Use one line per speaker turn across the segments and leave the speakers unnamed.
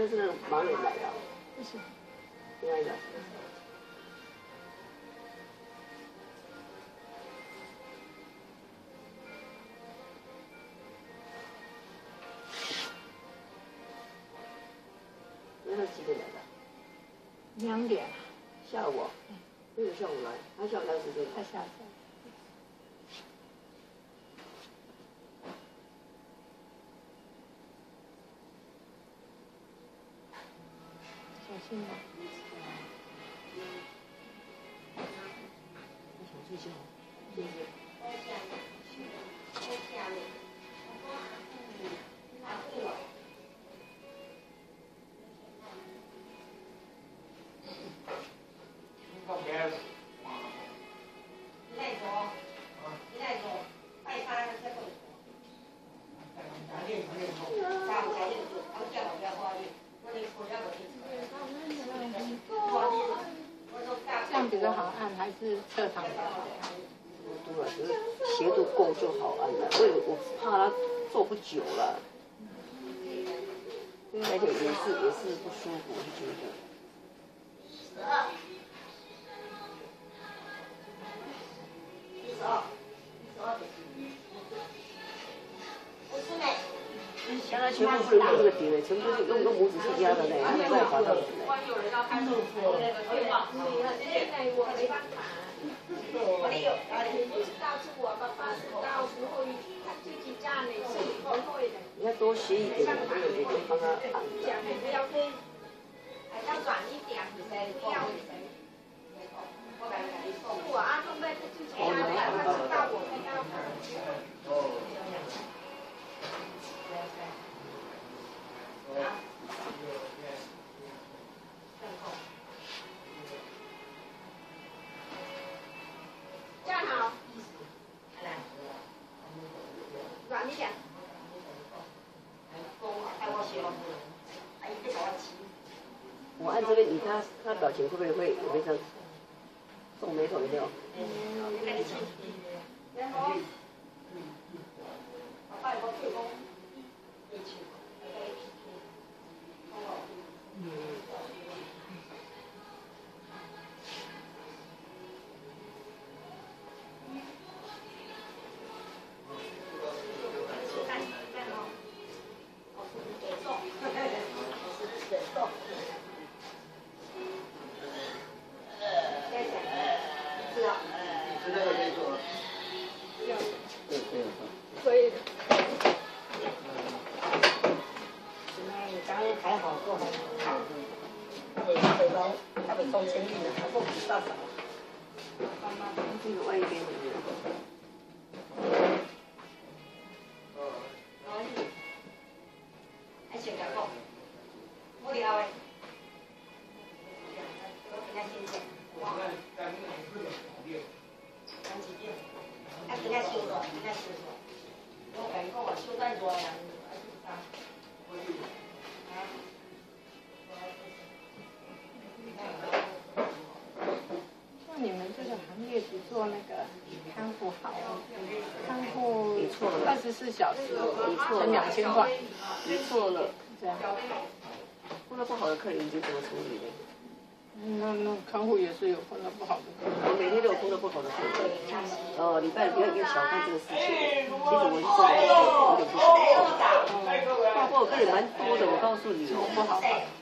那是那种盲人来的。
不是。
另外一个。那是几点来的
？2点。
下午。那个下午来，他下午来时间。
他下午。小心啊！
我想睡觉，谢谢。
这样比较好按，还是侧躺比较好按？
对啊，只是斜度够就好按了。我怕他坐不久了，而且也是不舒服，我就觉得。现在全部不能用这个底嘞，全部是用拇指去压的嘞，他没办法的。
有人要开始做那个电话，现在我没办法。你不知道是我爸爸是到时候他自己站的，是你不会的。
你要多学一点，我有可以帮他按。
讲的不要对，要软一点，不要。是我按后面他自己按的，他知道我不要。站好，软一点。
我按这边，他表情会不会有没有皱眉头有没有？
可以的。
还好，做还好。他会中前面的，他不比较少。这个外一边的。还想讲讲，我了诶。
像你们这个行业只做那个看护好，看护24小时，才2000块。
你错了，
这样。
碰到不好的客人，你怎么处理的？
那看护也是有碰到不好的客人。
我每天都有碰到不好的客人。礼拜不要小看这个事情。其实我是真的有点不舒服。不过我客人蛮多的，我告诉你，不好。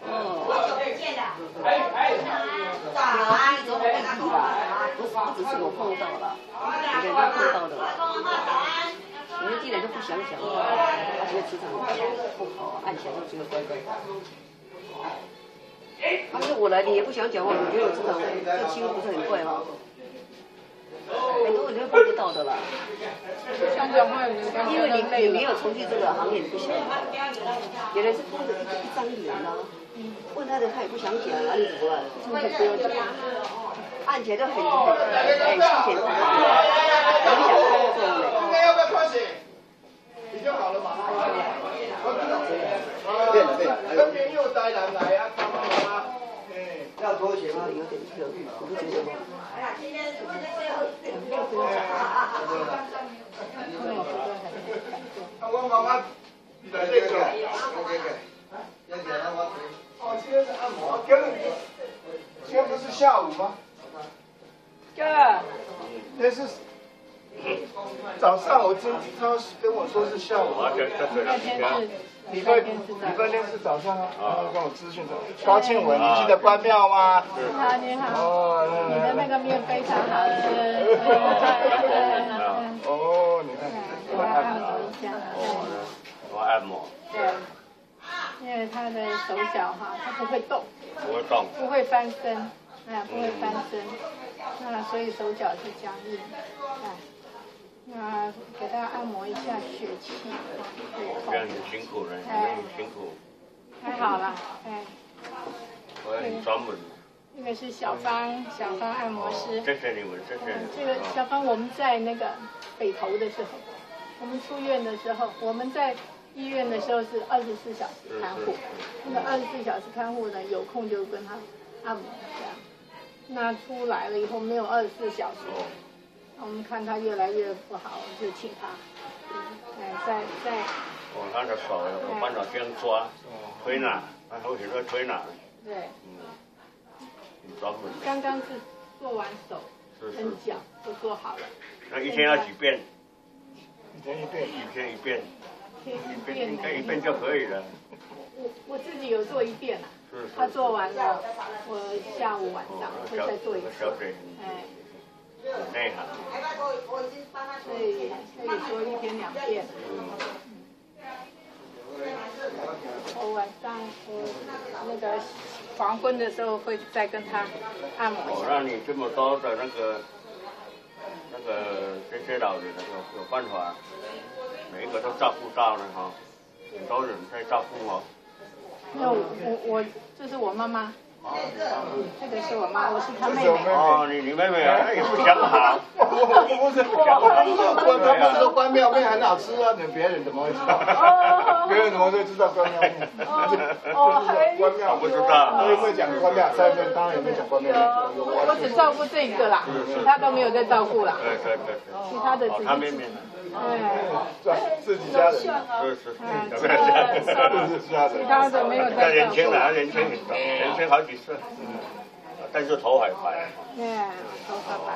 你怎么问题啦？不只是我碰到了，每个人都碰到的。有些进来就不想讲话，他觉得磁场不好，按起来就觉得怪怪的。但是我来你也不想讲话，你觉得我磁场这气氛不是很怪吗？很多人都碰不到的啦。
想讲话，
因为你没有从事这个行业，你不想。有人是碰着一张脸啦，问他的他也不想讲啊，你怎么办？不用讲，按起来就很心情不好，我不想工作了。
今天要不要穿鞋？你就好了嘛。跟边又带人来啊，看到吗？要拖鞋吗？
有点热，我不觉得吗？
我妈妈，你来这个，OK。 哦，今天是按摩，今天不是下午吗？
哥，
那是早上，他跟我说是下午。
那天是
礼拜天是早上啊，他跟我咨询的。高庆文，你记得关庙吗？
你好，你好。
哦，
你的那个面非常好吃。
哦，你看。
给他按摩一下。
我按摩。
对。因为他的手脚哈，他不会动。
不会动。
不会翻身，不会翻身，那所以手脚是僵硬，那给他按摩一下血气，
这样很辛苦了，你们很辛苦。
还好啦，
我很专门。
这个是小芳按摩师。
谢谢你们，谢谢。
这个小芳，我们在那个北投的时候，我们出院的时候，我们在医院的时候是24小时看护，那个24小时看护呢，有空就跟他按摩这样。那出来了以后没有24小时，我们看他越来越不好，就请他，在。
哦，他的手有办法这样抓，推拿，他会很多推拿。
对。
很专门。
刚刚是做完手跟脚都做好了。
那一天要几遍？
一天一遍。
一天一遍。
应
该一遍就可以了。
我自己有做一遍了。他做完了，我下午晚上会再做一次。
很内行。
所以可以说1天2遍。我晚上那个黄昏的时候会再跟他按摩一下。
让你这么多的那个这些老人有办法，每一个都照顾到了哈，很多人在照顾哦。
那我这是我妈妈。这个是我妈，我是她妹妹。
哦，你妹妹啊，那也不想好。
不是，他们说关庙面很好吃啊，别人怎么会知道？别人怎么会知道关庙面？关庙
不知道。
我有没有讲关庙？在这当然有没有讲关庙？
我只照顾这个啦，其他都没有在照顾啦。
对。
其他的
他妹妹呢？
自己家人。
是。
其他的没有在照顾。
年轻了，年轻好几岁，但是头还白。
头发白。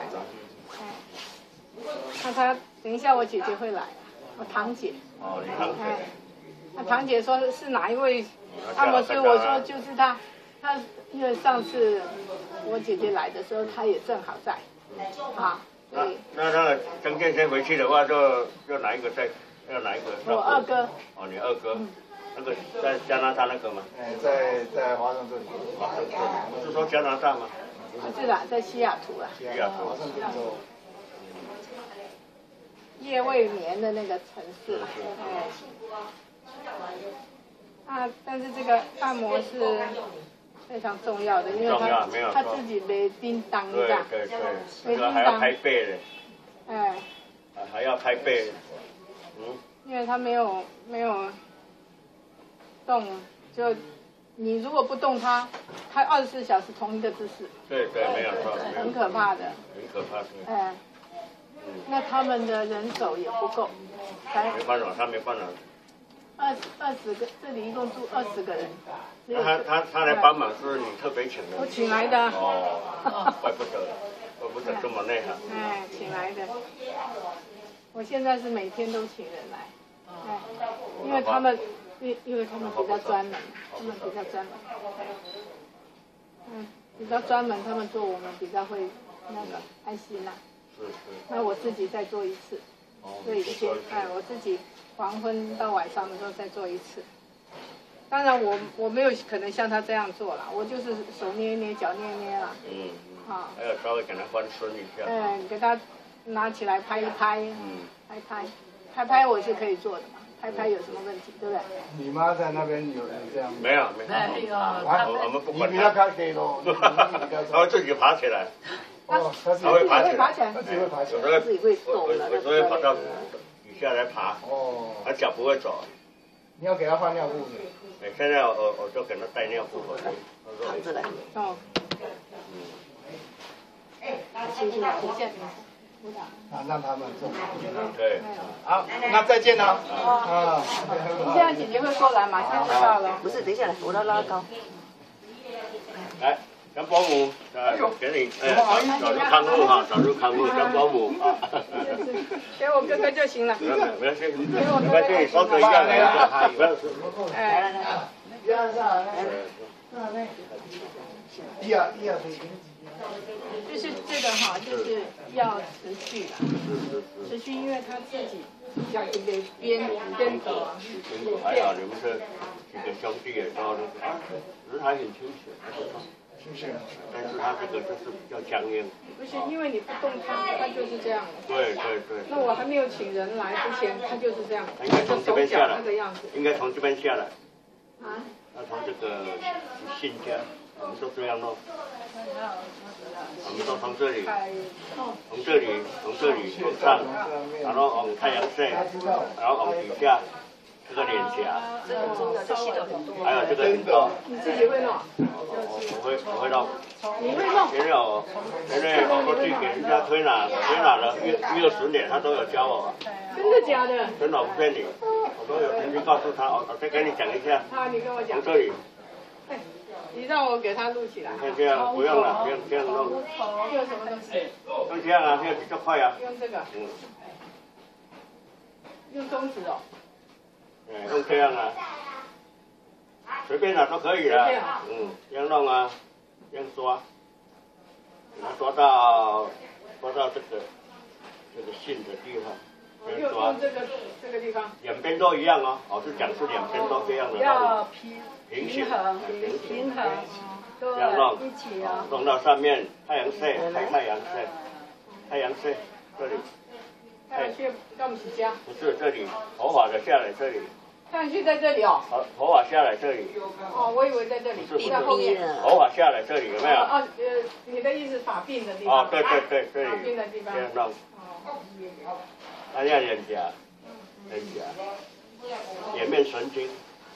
那他等一下，我姐姐会来，我堂姐。
哦，你堂姐。
那堂姐说是哪一位按摩师？我说就是他，因为上次我姐姐来的时候，他也正好在，对。
那曾健先回去的话，就哪一个在？要哪一个？
我二哥。
哦，你二哥。那个在加拿大那个吗？
在华盛顿。
华盛顿。不是说加拿大吗？
不是啦，在西雅图啦。
西雅图。
华盛顿州。
夜未眠的那个城市。但是这个按摩是非常重要的，因为他自己没叮当的。
对，这个还要拍背的。还要拍背。
因为他没有动，就你如果不动他24小时同一个姿势。对，
没有错。
很可怕的。
很可怕。
那他们的人手也不够。
没办法，他没办法。
20个，这里一共住20个人。
他来帮忙是你特别请的？
我请来的。
哦，怪不得这么内行。
请来的。我现在是每天都请人来，因为他们比较专门，比较专门，他们做我们比较会那个安心啦。
是。
那我自己再做一次，所以我自己。 黄昏到晚上的时候再做一次，当然我没有可能像他这样做了，我就是手捏捏，脚捏捏啦。
还要稍微给他翻身一下。
给他拿起来拍一拍，拍我是可以做的嘛，拍有什么问题，对不对？
你妈在那边有这样？
没有。我们不管。你比较开心咯。他会自己爬起来。
他会爬起来。
他自己会爬起来。
自己会动的。
有时候会跑到。 下来爬，他脚不会走。
你要给他换尿布的。
现在我就给他带尿布回来。
躺着来。谢谢。
让他们做。
对。
好，那再见了。啊。
这样姐姐会过来，马上就到了。
不是，等一下来，我要拉高。
来，跟保姆，给你，早日康复哈，早日康复，跟保姆啊。
给我哥哥就行了。
没关系，没关系，收着一样的，不要。
哎。就是这个哈，就是要持续啦，持续，因为他自己要一个边走，
还好你们这几个兄弟也到那个，只是他很清醒，但是他这个就是比较僵硬。
不是因为你不动他就是这样了。
对。
那我还没有请人来之前，他就是这样，
应该从这边下来，
那个样子。
应该从这边下来。
啊？
要从这个信家，我们都这样弄。我们都从这里往上，然后往太阳穴，然后往底下，这个脸颊，还有这个很多。
你自己会弄？
我会弄。
你会弄？
因为我过去给人家推拿了1-20年，他都有教我。
真的假的？
真的不骗你，我都有曾经告诉他，我再跟你讲一下。
好，你跟我讲。
从这里。
你让我给他录起来。
像这样不用了，这样弄。
用什么东西？
用这样啊，这样比较快啊。
用这个。用中指哦。
用这样啊，随便哪都可以了。这样弄啊，这样刷，刷到这个信的地方。
用这个地方。
两边都一样哦，老师讲是两边都这样的。
要
平衡，
这
样弄，
一起啊。
弄到上面太阳穴，太阳穴这里。
太阳穴要不是加？
不是这里，头发的下来这里。
太阳穴在这里哦。
头发下来这里。
哦，我以为在这里。
不是
在后面。
头发下来这里有没有？
你的意思发鬓的地方。
哦，对，这里。
发鬓的地方。
这样弄。那要脸颊，颜面神经。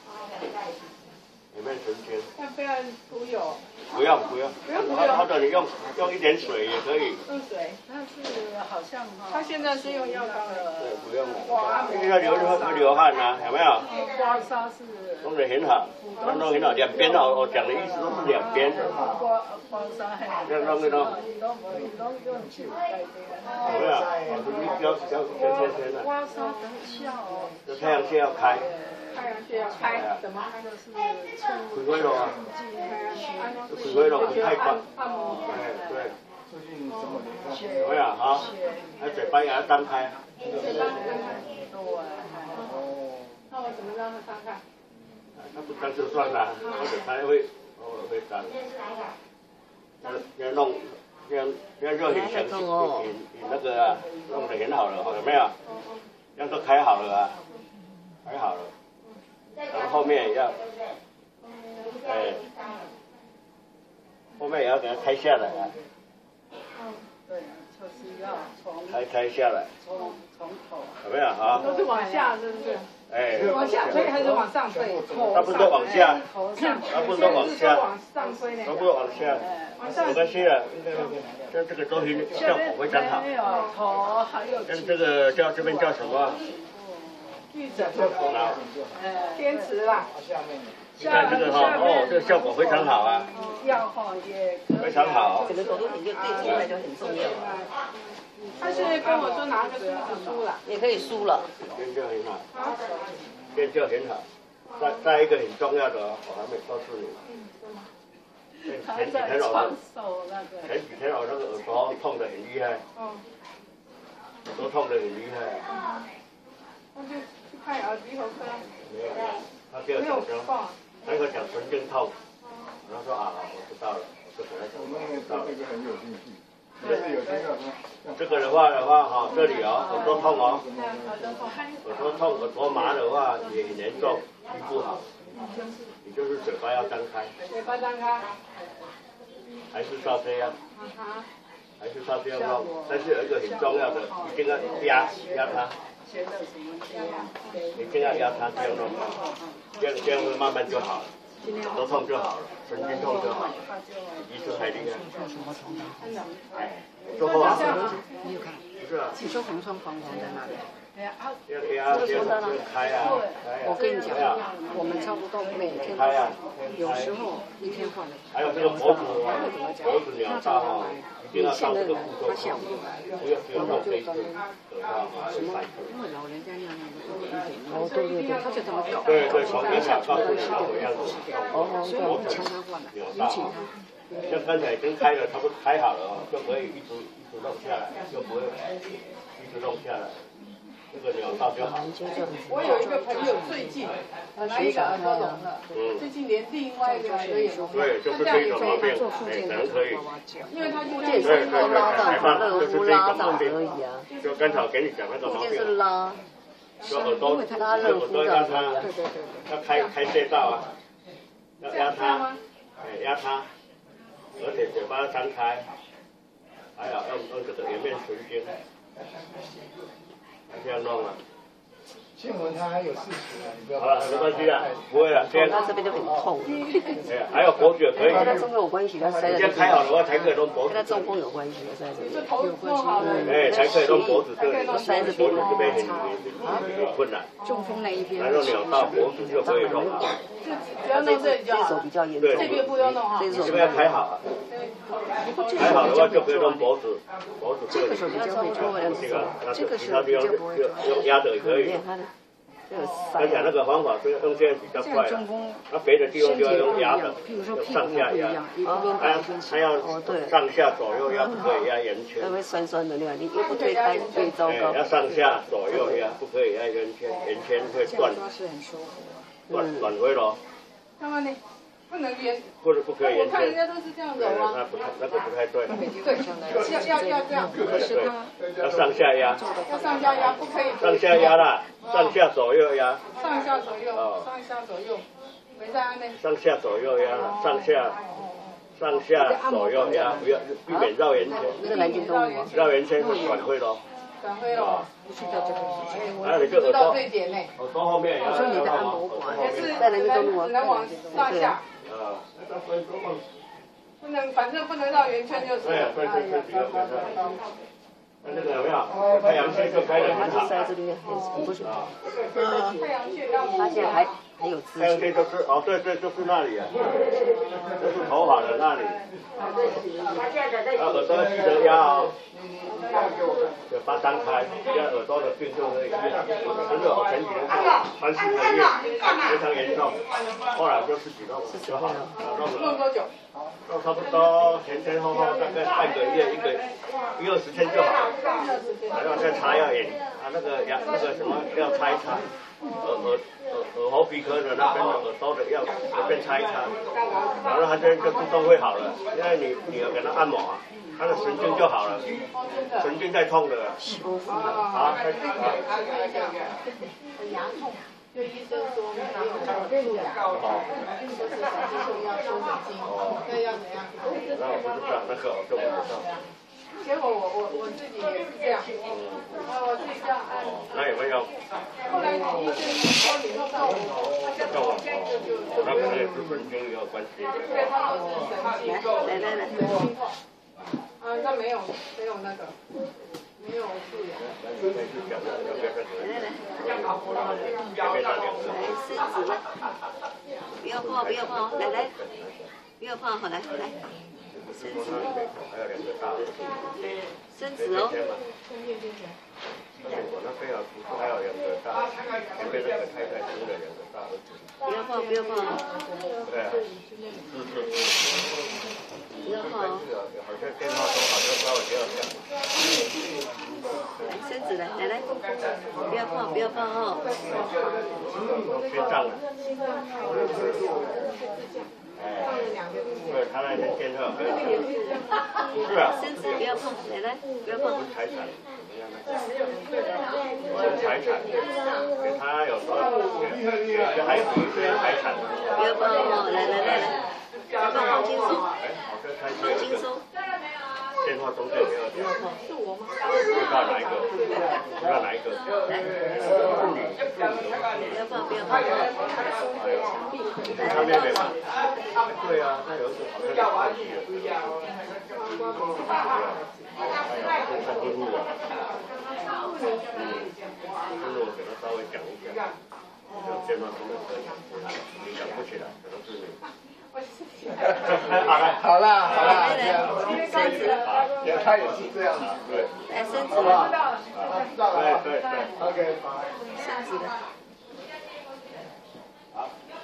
颜面神经。
那不要涂油。
不用。或者你用一点水也可以。
用水。
但是好像
他现在是用药膏的。
对，不用了。因为要流汗啊，有没有？
刮痧是。
弄得很好，弄得很好，两边哦，我讲的意思都是两边。
刮痧还。
这样弄一弄。有没有？
刮痧的效。
这太阳穴要开。
太阳穴要开，怎么开？
就是
开开了啊！开开了，不太快。对。有没有啊？那嘴巴也要张开。
那我怎么让它张开？
那不张就算了，或者它会张。要弄，要很详细，你那个弄得很好了，有没有？这样都开好了啊，开好了。然后后面也要，后面也要给它开下来啊。
对，就是要从。
开下来。
从头。
有没有啊？
都是往下，是不是？往下推还是往上推？
差不多往下。
差不多往下。往上推呢。
差不多往下。没关系的，像这个都效果非常好。
头还有。
像这个这边叫什么？
玉枕。天池啦。
你看这个哈，这个效果非常好啊。
药哈也。
非常好。
整个手术点就对出来就很重要。
他是跟我说拿个梳子梳了。
也可以梳了。
研究很好。研究很好。再一个很重要的，我还没告诉你。前几天我那个耳朵痛得很厉害。耳朵痛得很厉害。
那就去看耳鼻喉科。
没有，他给我讲说，那个讲神经痛，然后说啊，我知道了，我就给他讲，我知道了。这个的话哈，这里哦，耳朵痛哦，耳朵痛、耳朵麻的话也很严重，医不好。你就是嘴巴要张开。
嘴巴张开。
还是照这样。还是照这样弄，但是有一个很重要的，一定要压它。一定要压它，这样弄，这样会慢慢就好了，耳朵痛就好了，神经痛就好了，医生太厉害。
真的。
做后啊， 是啊。
你说红窗黄黄在那里。
要开啊！
我跟你讲，我们差不多每天都有时候一天换了。
还有这个脖子鸟大哈，一定要到这个步骤。不要浪费时间。
什么？因为老人家那样的都有一点。哦，对对对，他就这么搞。
对对，从一下告诉你怎么样子。
所以我们常常换了，有请他。
像刚才已经开了，差不多开好了哦，就可以一直弄下来，就不会一直弄下来。这个鸟道就好。
我有一个朋友最近本来一个耳朵聋了，最近连另外一个耳朵也聋了。
对，就是这种毛病，可能可以。
因为他就这
健身都拉到热敷拉到而已啊。
就刚才给你讲那个毛病。
就是拉，
就耳朵
拉热敷
压它，要开穴道啊，要压它，压它，而且嘴巴张开，还有用这个颜面神经。这样弄啊！
新闻它还有事实啊，你不要。
好了，没关系的，不会了。
他这边就很痛。
哎，还有脖子也可以。
跟他中风有关系，他塞在这边。
先开好的话才可以弄脖子。
跟他中风有关系，塞在这边。
有关系。
哎，才可以弄脖子这里。
塞这边。
脖子这边很困难。
中风那一边。
然后鸟到脖子就可以弄好。
只要弄这里就好。
手比较严重。
这边不用弄哈。
这边要开好啊。开好的话就可以弄脖子，
这个手比较会抓，这个手比较不会抓。
用压的也可以。而且那个方法是用这样比较快，那别的地方就要用压的，上下压，还要上下左右压，不可以压圆圈。
会酸酸的那样，你又不推开最糟糕。
要上下左右压，不可以压圆圈，圆圈会断，断回了。
那么呢？不能圆，
或者不可以圆圈。
我看人家都是这样揉啊。
那个不太对。
对，要这样。可是他
要上下压。
要上下压，不可以。
上下压啦，上下左右压。
上下左右，上下左右，没在安内。
上下左右压，上下左右压，不要避免绕圆圈。
这个南京动物吗？
绕圆圈是转会咯。
转会咯。
还有你这耳朵，耳朵后面也要。
我说你的按摩馆
也是只能往上下。不能，反正不能绕圆圈就是。
对，比较简单。那这个有没有？太阳穴就开了很好。
塞这边，不是。
太阳穴要。
他现在还有姿势。
太阳穴就是对，就是那里啊，就是头发的那里。耳朵记得压哦。嘴巴张开，压耳朵的病就可以。真的，我前几年3、4个月非常严重，后来就自己弄就好了。
弄多久？
弄差不多前后大概半个月，1、20天就好了。还要再擦药眼，那个什么要擦一擦，耳喉鼻科的那边的耳朵的要随便擦一擦，然后它这就自动会好了，因为你要给它按摩啊。他的神经就好了，神经在痛的。好，开始啊。
牙痛，就医生说没有蛀牙，就是神经就要修神经，那要怎样？
那我不知道，那个我就不知道。
结果我自己也是这样，我自己这样按。
那有没有？
后来医生说你弄到我，他就
那可能也是神经有关系。
对，他说是神经，
来。
那没有那个，没有蛀牙。
不要怕，来，不要怕，好来。伸直哦。
我那边有图书，还有2个大，前面那个太太生了2个大儿子。
不要怕。
对啊。
不要怕哦。
好像电话中好像稍微比较响。
伸直来，不要怕哦。
心脏了。对，他那天监测。是啊。
伸直，不要怕，来，不要怕。
财产。财产，给他有时候给孩子一些财产。
不要怕哦，来，放轻松，放轻松。
电话中间没有讲。
是我吗？
不知道哪一个。
来。不要怕。
他妹妹嘛。对啊，他有一次好像有关系了。哎呀，这个路啊。 稍微讲一下，就肩膀功能可以，你想不起来，可能是你。
好啦，这样，他也是这样的，对。
来伸直
好不好？
了，
知道了。
对
OK。
伸直了。
好。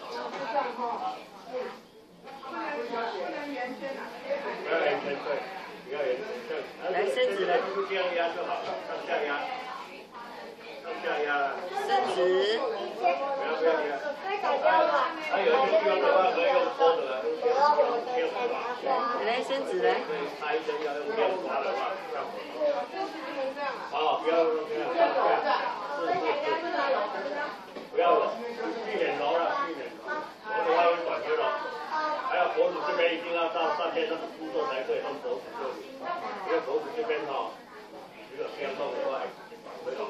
不要圆圈，对，不要圆圈，
来伸直了。
这样压就好了，上下压，上下压。
伸直。
不要压。还有一些地方的话可以用拖的，
来伸直来。
插一针要用电刮的话，效果好，不要这样，不要揉，避免揉了，避免揉的话会短约了。还有脖子这边一定要到上面那个步骤才可以用手指这里，因为脖子这边哈，如果这样弄的话，会揉。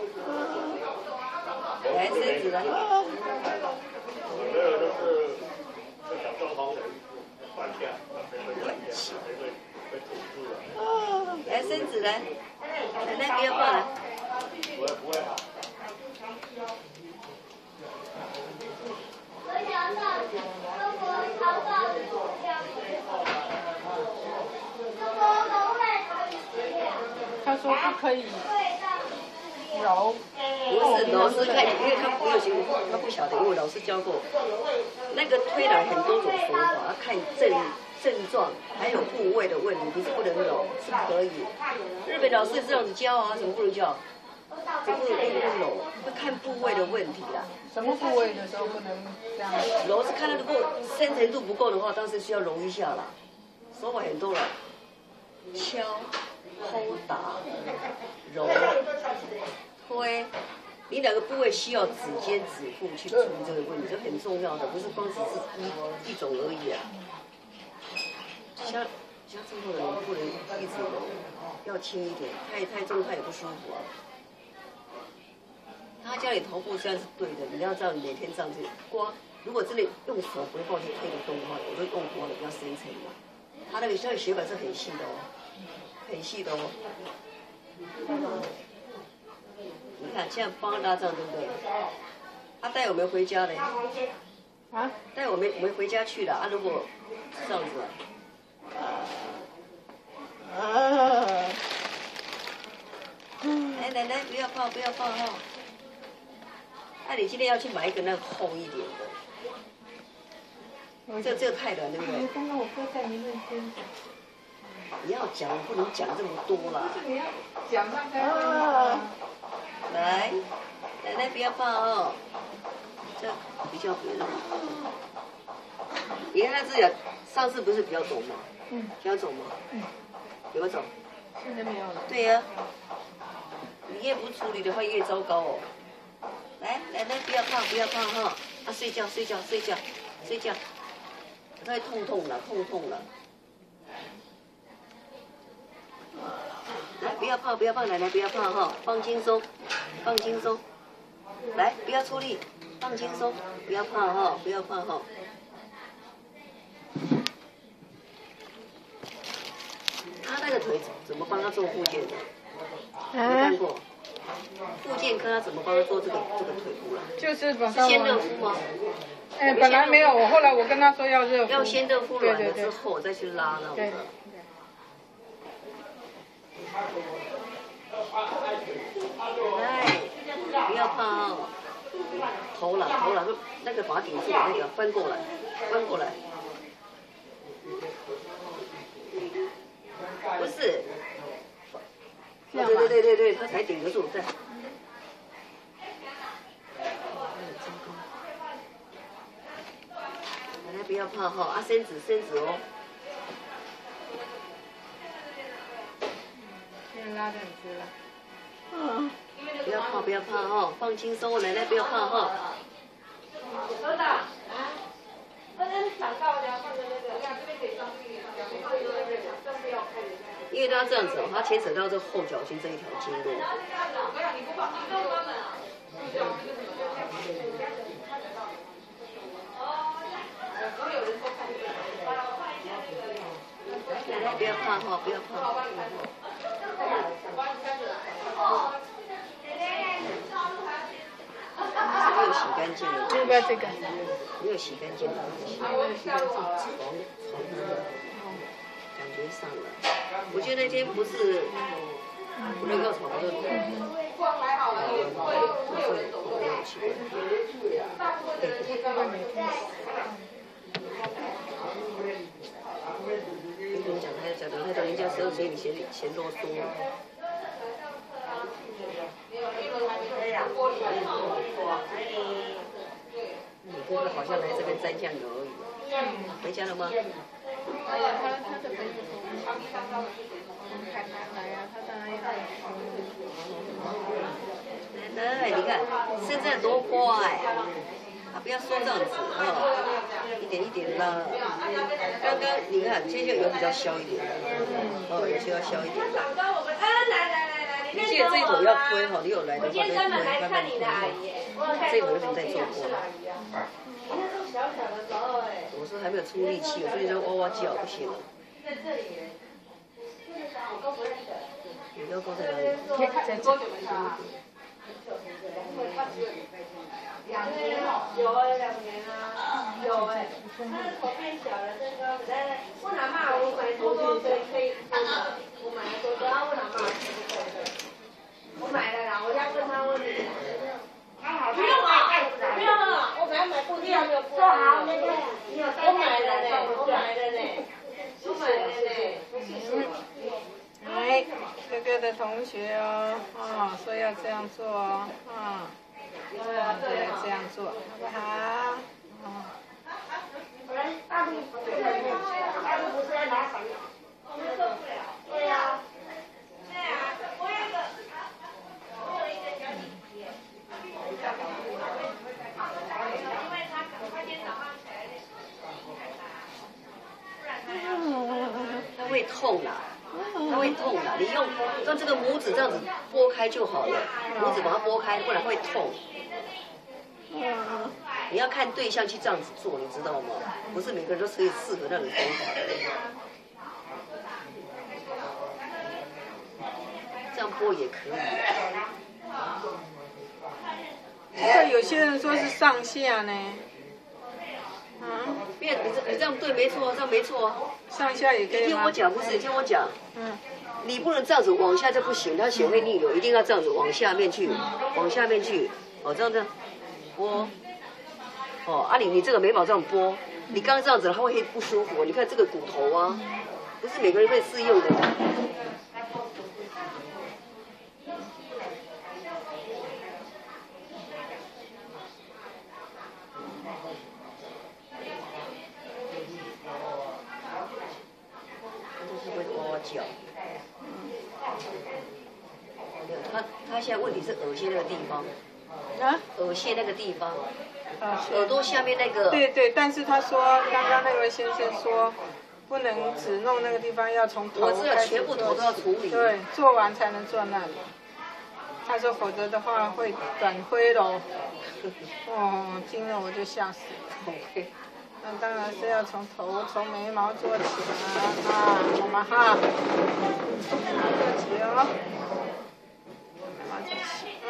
来伸直了。
这个都是小状况的关下，谁会吐出来？
来伸直来，来不要放了。
不会好。
他说不可以揉。
不是老师看，因为他不有学过，他不晓得，因为老师教过。那个推拿很多种手法，要看症状，还有部位的问题，不是不能揉，是可以。日本老师这样子教啊，怎么不能教？怎么不能揉？会看部位的问题啦。
什么部位的时候不能这样？
揉是看它如果深层度不够的话，当时需要揉一下啦。手法很多了，敲、抠打、揉、推。你哪个部位需要指尖、指腹去处理这个问题，这很重要的，不是光只是一种而已啊。像这种人不能一直揉，要轻一点，太重他也不舒服啊。他叫你头部这样是对的，你要这样每天这样子刮。如果真的用手不会抱去推得动的话，我就用刮的比较深层嘛。他那个血管是很细的哦，很细的哦。你看，现在帮他拉这样对不对？他带我们回家嘞。啊？带我们回家去了啊！如果这样子来，不要泡哈。那你今天要去买一个那个厚一点的。这个太软，对不对？
刚刚我哥在你认真讲。
你要讲，不能讲这么多啦。
你要讲他才
来，奶奶不要怕哦，这比较别的。你看他自己上次不是比较肿吗？比较肿吗？有没有肿？
现在没有了。
对呀、你越不处理的话越糟糕哦。来，奶奶不要怕哈，啊睡觉，他会痛了。来，不要怕，奶奶不要怕哈，放轻松。来，不要出力，放轻松，不要怕哈。他那个腿怎么帮他做复健的？没看过。复健科他怎么帮他做这个腿部了？
就是把
是先热敷吗？
本来没有，后来我跟他说要热敷。
要先热敷软了之后再去拉那种的。来，不要怕哦。头了，那个把它顶住，那个翻过来。不是。对，他才顶得住，对。奶奶不要怕哈，啊伸直哦。
现在拉得很直了。
不要怕哈，放轻松，奶奶不要怕哈。
真的啊？长高的放在那个，这边可以装这个，
因为他这样子哦，他牵扯到这后脚筋这一条经络。奶奶不要怕哈，不要怕。 净了。
要不要这个？
没有洗干净的，
没有洗干净。
感觉上了。我觉得那天不是不能够床的，跟你讲，他讲的，他叫人家12岁，你嫌啰嗦。你哥哥好像来这边沾酱油而已。回家了吗？
哎呀，他的朋友从台南来啊，他当然要。
奶奶，你看现在多乖，他不要说这样子一点一点啦。刚刚你看，这些油比较消一点，有些要消一点。你记得这一桶要推你有来的话再推，慢慢推。这一桶就在做过。我说还没有出力气，我最近在哇哇叫，不行了。你要够在哪里？
在这。
2年了，有2年啊，有哎，我变小了，这个问阿妈，我买多多可以，我买了多多，问阿妈，我买了啦，我要问他问你。不用啊，不用啊，我本来买布丁还没有布。做好那个，我买了嘞，我买了嘞，我买了嘞。
来，哥哥的同学说要这样做对，这样做，好不好？
大陆不是要拿什么？我们做不了。对呀。对呀，我有一个，我有一个小姐姐，因为她快点早上起来的时候，不然
它会痛啦。它会痛的，你用这个拇指这样子拨开就好了，拇指把它拨开，不然会痛。你要看对象去这样子做，你知道吗？不是每个人都可以适合那种方法的。这样拨也可以。
这有些人说是上下呢。
你这样对没错，这样没错。
上下也可以吗？
你听我讲，不是你听我讲。你不能这样子往下就不行，它血会逆流，一定要这样子往下面去，往下面去。这样拨。你这个眉毛这样拨，你刚刚这样子它会不舒服。你看这个骨头啊，不是每个人会适用的。脚，他现在问题是耳穴那个地方，耳穴那个地方，耳朵下面那个。
对，但是他说刚刚那位先生说，不能只弄那个地方，要从头
我知道，全部头都要处理。
对，做完才能做那里。他说否则的话会短灰喽。听了我就吓死了。
OK。
那当然是要从眉毛做起来我们做起眉毛做起。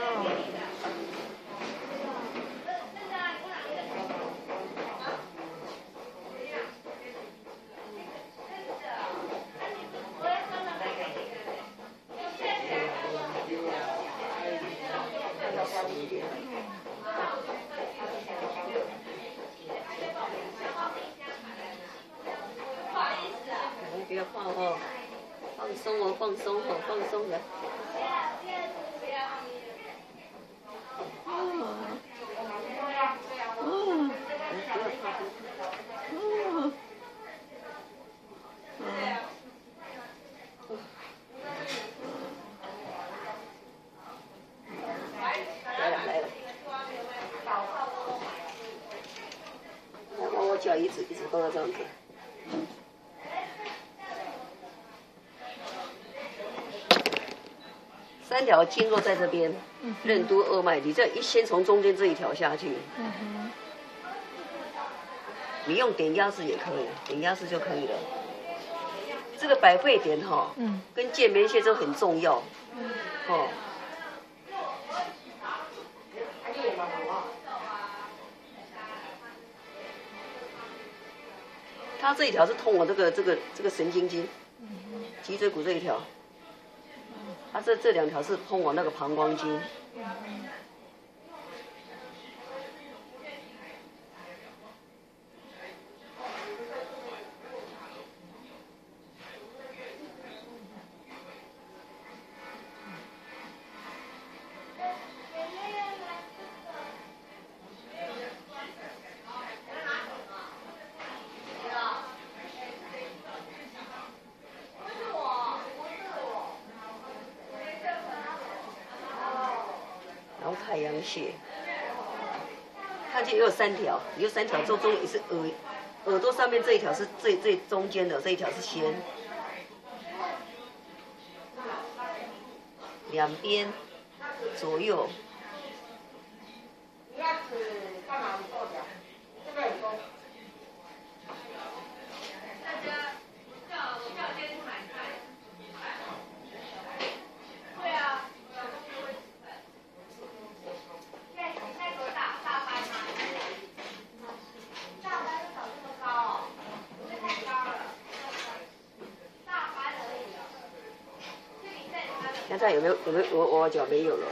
不要怕放松放松的。来了，我脚一直放到这样子。3条经络在这边，任督二脉，你这先从中间这一条下去。你用点压式也可以，点压式就可以了。这个百会点跟见眉穴都很重要。 它这一条是通我这个神经筋，脊椎骨这一条。它这两条是通我那个膀胱经。然后太阳穴，看见也有3条，也有3条，中也是耳朵上面这一条是最中间的，这一条是先，两边左右。现在有没有我脚没有了？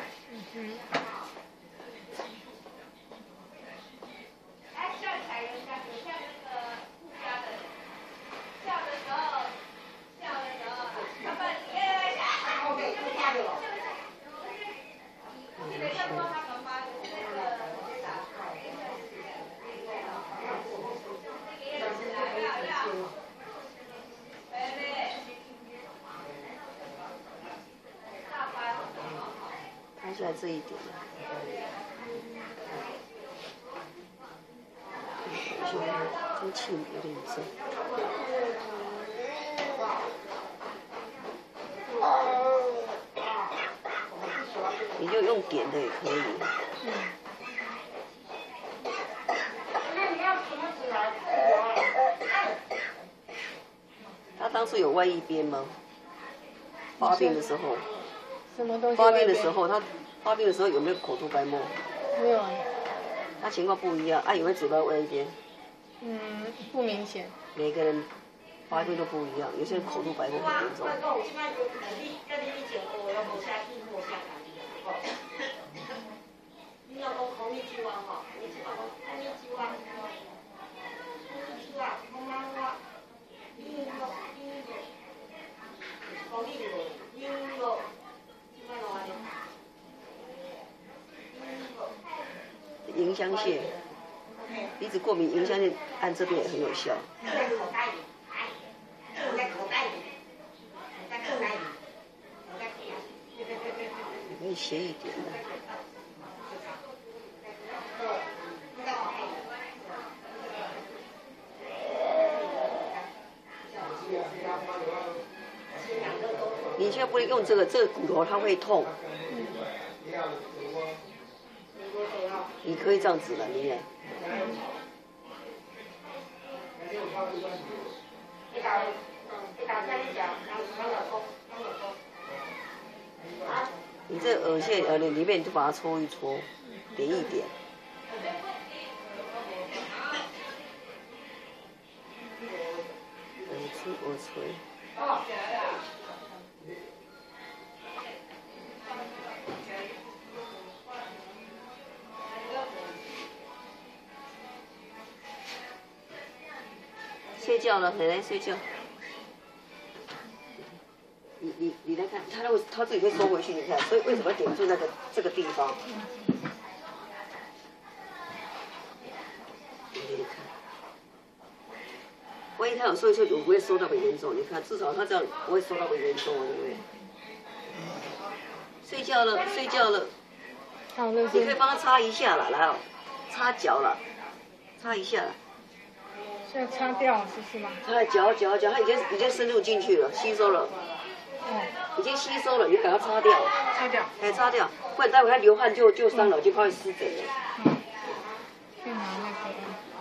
看出来这一点了。这气有点重。你就用点的也可以。他当初有外一边吗？发病的时候。
什么东西？
发病的时候，他发病的时候有没有口吐白沫？
没有啊。
他情况不一样，有没有嘴巴歪一边？
不明显。
每个人发病都不一样，有些人口吐白沫很严重。迎香穴，鼻子过敏，迎香穴按这边也很有效。可以斜一点的。你现在不能用这个骨头，它会痛。你可以这样子的，你也。你这耳穴里面就把它搓一搓，点一点。耳垂。睡觉了，奶奶睡觉。你来看，他自己会收回去，你看，所以为什么要点住这个地方？你看，万一他有收一收，就不会收到很严重。你看，至少他这样不会收到很严重，对不对？睡觉了，睡觉了。你可以帮他擦一下了，来哦，擦脚了，擦一下了。
要擦掉是吗？
它嚼，它已经深入进去了，吸收了。已经吸收了，你把它擦掉。
擦掉。
擦掉，不然待会它流汗就伤了，就快湿疹了。
去拿那个。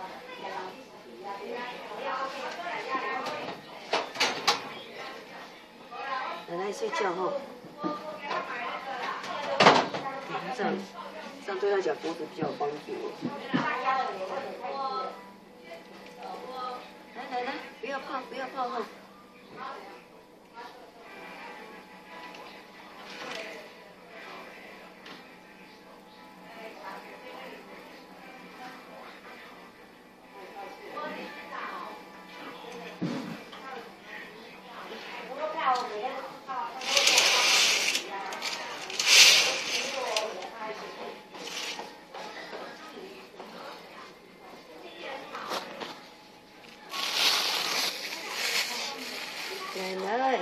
奶奶睡觉哈。这样对他讲脖子比较有帮助。来， 来来来，不要怕，不要怕哈。来来。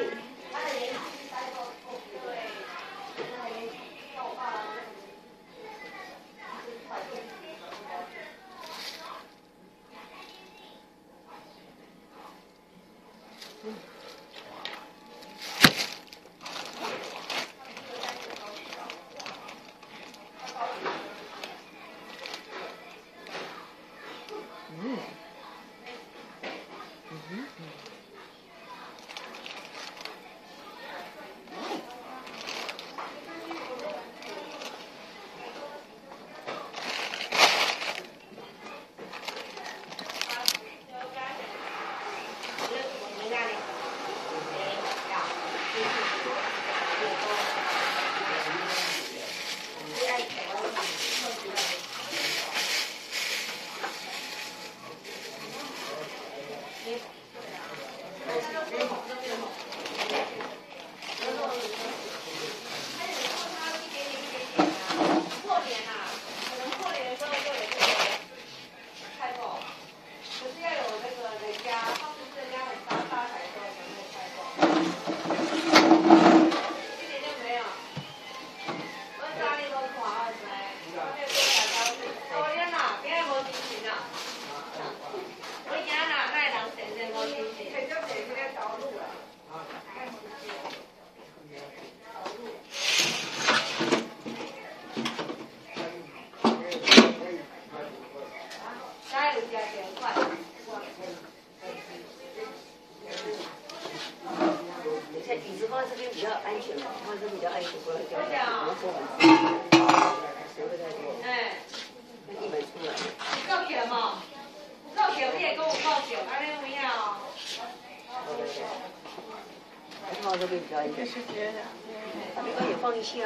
就是觉得，
那也放一下。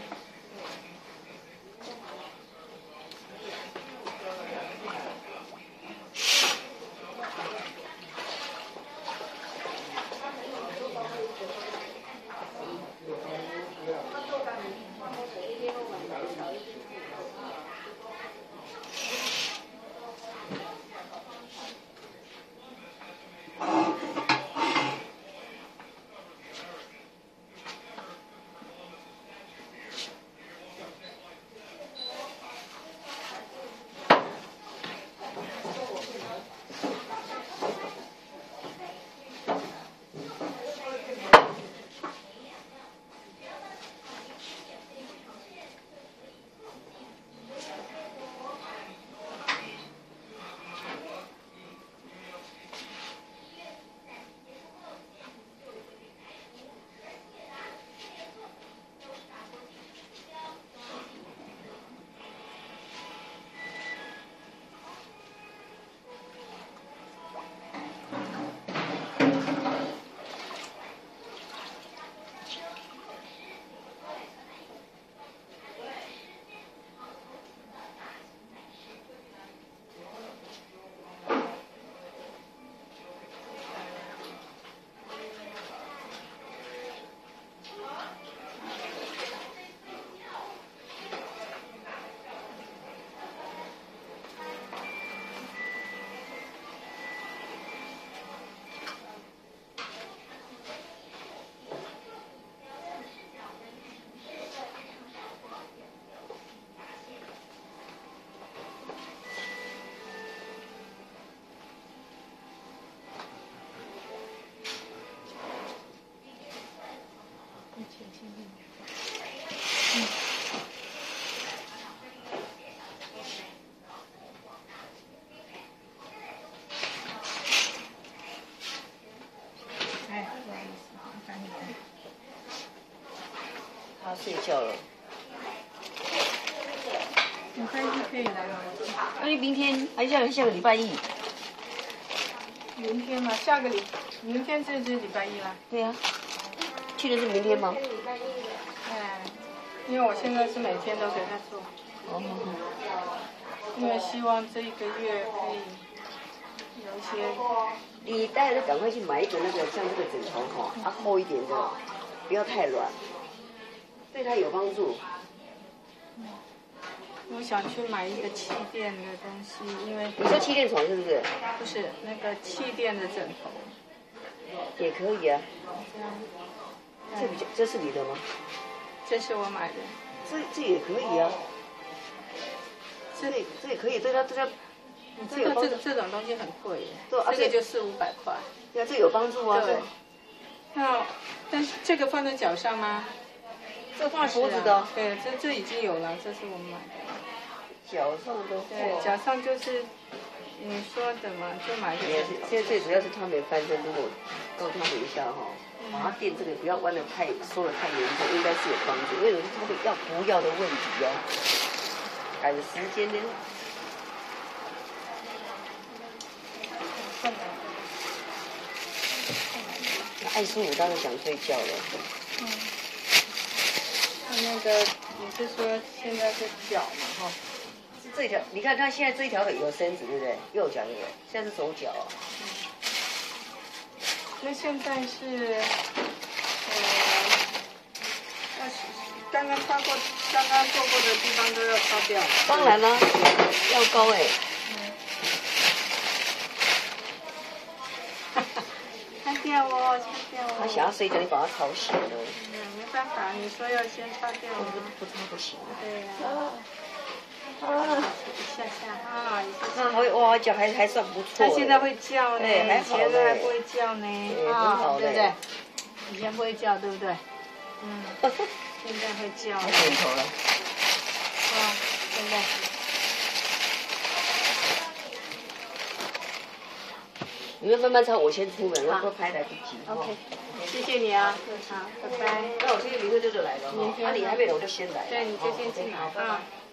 他睡觉了。
礼拜一可以来吗？
那你明天还下个礼拜一。
明天嘛，明天这是礼拜一啦。
对呀，去的是明天吗？
哎，因为我现在是每天都给他做。
哦。
因为希望这一个月可以有一些。
你待着赶快去买一个那个像这个枕头哈，它厚一点的，不要太软，对它有帮助。
我想去买一个气垫的东西，因为
你说气垫床是不是？
不是那个气垫的枕头。
也可以啊。这是你的吗？
这是我买的。
这也可以啊。这也可以，对它。
这种东西很贵耶，这个就400-500块。
对啊，这有帮助啊。
对。那但是这个放在脚上吗？
这个放在脖子的。
对，这已经有了，这是我们买的。
脚上的。
对，脚上就是你说的嘛，就买这个。
现在最主要是他们翻身，如果告诉他们一下哈，把它垫这个不要弯的太缩的太严重，应该是有帮助，因为有时候他们要不要的问题啊，赶时间呢。艾叔，我当时想睡觉了。
那个你是说现在是脚嘛哈？
是这一条，你看它现在这一条的有身子对不对？右脚有，现在是左脚。
那现在是刚刚做过的地方都要擦掉。
当然了，要高哎。
擦掉哦，擦掉哦。
他想要睡觉，你把他吵醒了。
没办法，你说要先擦掉。
不擦不行。
对呀。一下啊，
他会哇叫还算不错。
他现在会叫呢，
以
前还不会叫呢。
啊，
对不对？以前不会叫，对不对？现在会叫。
还点头了。
现在。
你们慢慢擦，我先出门，然后拍来不及。
OK， 谢谢你啊，好，拜拜。
那我今天明天就来了哈，你还没来我就先来。
对，你就先进来啊。